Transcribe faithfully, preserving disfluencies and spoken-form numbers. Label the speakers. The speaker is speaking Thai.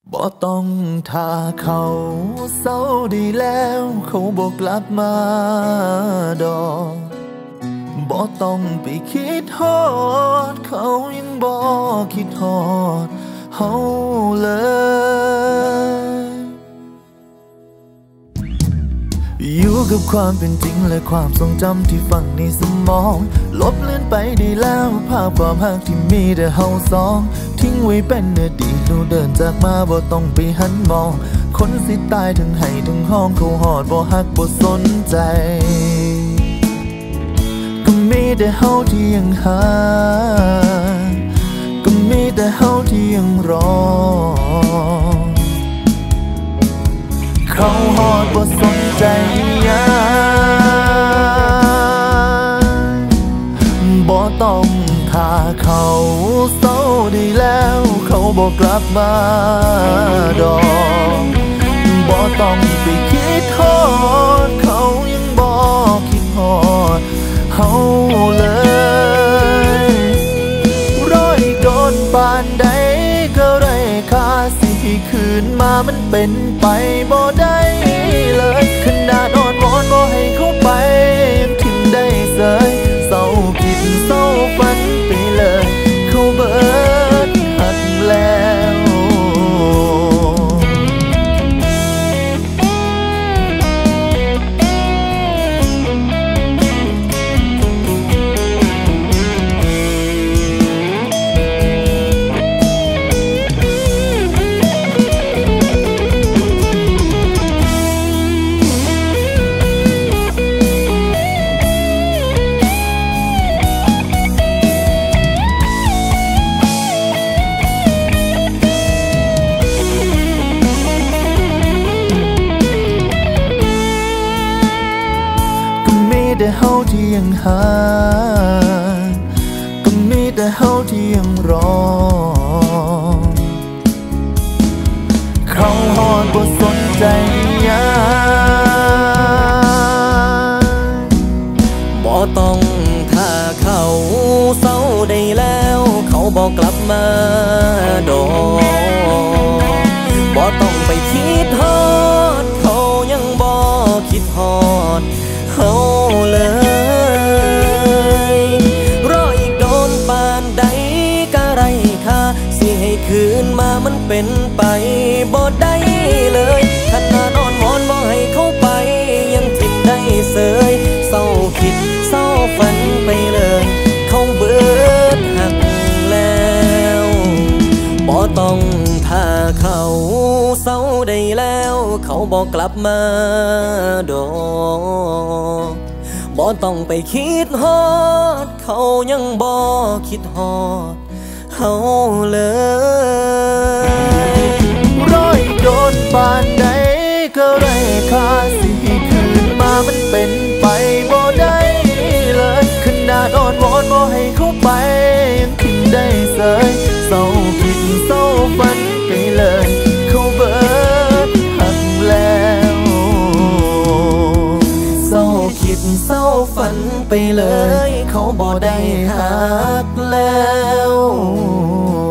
Speaker 1: บ่ต้องท่าเขาเศร้าดีแล้วเขาบอกกลับมาดอกบ่ต้องไปคิดฮอดเขายังบ่คิดฮอดเฮาเลยอยู่กับความเป็นจริงและความทรงจำที่ฝังในสมองลบเลือนไปได้แล้วภาพความรักที่มีแต่เฮาสองทิ้งไว้เป็นอดีตเราเดินจากมาบ่ต้องไปหันมองคนสิตายทั้งให้ทั้งห้องเขาหอดบ่ฮักบ่สนใจก็มีแต่เฮาที่ยังหาก็มีแต่เฮาที่ยังรอเขาหอดบ่สนใจยังบ่ต้องท่าเขาเศร้าได้แล้วเขาบ่กลับมาดอกบ่ต้องไปคิดฮอดเขายังบ่คิดฮอดเฮาเลยร้อยโดนปานใดก็ไร้ค่าสิให้คืนมามันเป็นไปบ่ได้เลยขนาดอ่อนวอนบ่ให้เขาไปยังทิ้งได้เสยเศร้าคิดเศร้าฝันไปเลยเขาเบิดหักแล้วแต่เฮาที่ยังหาก็มีแต่เฮาที่ยังรอเขาหอดบ่สนใจยัง
Speaker 2: บ่ต้องท่าเขาเศร้าได้แล้วเขาบอกกลับมาดอกบ่ต้องไปคิดฮอดเขายังบ่คิดฮอดเฮาเลยรออีกโดนปานใดก็ไร้ค่าสิให้คืนมามันเป็นไปบ่ได้เลยขนาดนอนวอนบ่ให้เขาไปยังทิ้งได้เสยเศร้าคิดเศร้าฝันไปเลยเขาเบิดหักแล้วบ่ต้องท่าเขาเศร้าได้แล้วเขาบอกกลับมาดอกบ่ต้องไปคิดฮอดเขายังบ่คิดฮอดเฮาเลย
Speaker 1: ร้อยโดนปานใดก็ไร้ค่าสิให้คืนมามันเป็นไปบ่ได้เลยขนาดอ่อนวอนบ่ให้เขาไปยังทิ้งได้เสยเศร้าคิดเศร้าฝันไปเลยเขาเบิดหักแล้วเศร้าคิดเศร้าฝันไปเลยเขาบ่ได้หักแล้ว